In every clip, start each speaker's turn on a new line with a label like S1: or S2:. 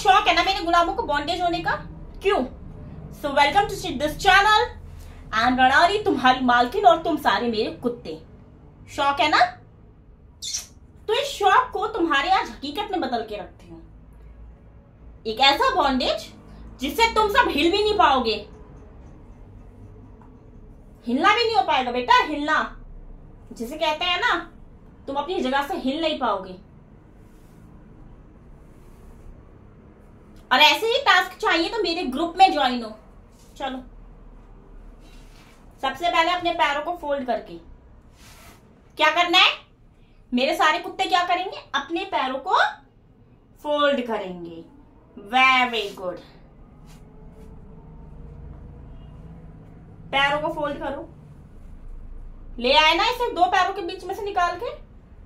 S1: शौक है ना मेरे गुलामों को बॉन्डेज होने का? क्यों? So welcome to this channel and रणारी तुम्हारी मालकिन और तुम सारे मेरे कुत्ते। शौक है ना? तो इस शौक को तुम्हारे आज हकीकत में बदल के रखती हूँ। एक ऐसा बॉन्डेज जिससे तुम सब हिल भी नहीं पाओगे। हिलना भी नहीं हो पाएगा बेटा, हिलना जिसे कहते हैं ना, तुम अपनी जगह से हिल नहीं पाओगे। और ऐसे ही टास्क चाहिए तो मेरे ग्रुप में ज्वाइन हो। चलो, सबसे पहले अपने पैरों को फोल्ड करके क्या करना है? मेरे सारे कुत्ते क्या करेंगे? अपने पैरों को फोल्ड करेंगे। Very good. पैरों को फोल्ड करो। ले आए ना इसे दो पैरों के बीच में से निकाल के।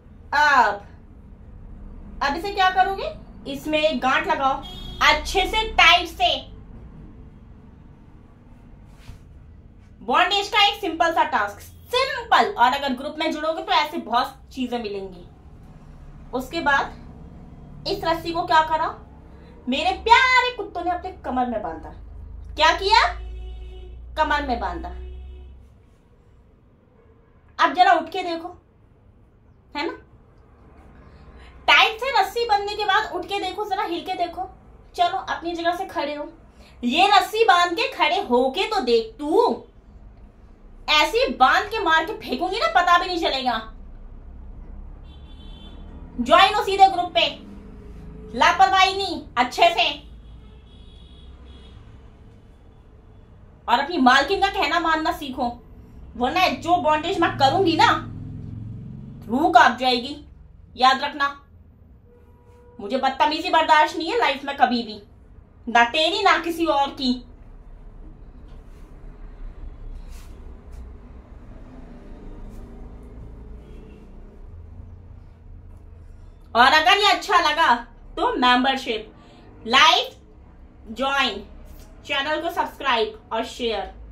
S1: अब इसे क्या करोगे? इसमें एक गांठ लगाओ अच्छे से, टाइट से। बॉन्डेज का एक सिंपल सा टास्क, सिंपल। और अगर ग्रुप में जुड़ोगे तो ऐसे बहुत चीजें मिलेंगी। उसके बाद इस रस्सी को क्या करा? मेरे प्यारे कुत्तों ने अपने कमर में बांधा। क्या किया? कमर में बांधा। अब जरा उठ के देखो, है ना? टाइट से रस्सी बंधने के बाद उठ के देखो, जरा हिल के देखो। चलो अपनी जगह से खड़े हो। ये रस्सी बांध के खड़े होके तो देख तू। ऐसी बांध के मार के फेंकूंगी ना, पता भी नहीं चलेगा। ज्वाइन हो सीधे ग्रुप पे। लापरवाही नहीं, अच्छे से। और अपनी मालकिन का कहना मानना सीखो, वरना जो बॉन्डेज मैं करूंगी ना, रूह कांप जाएगी। याद रखना, मुझे बदतमीजी बर्दाश्त नहीं है लाइफ में कभी भी, ना तेरी ना किसी और की। और अगर ये अच्छा लगा तो मेंबरशिप, लाइक, ज्वाइन, चैनल को सब्सक्राइब और शेयर।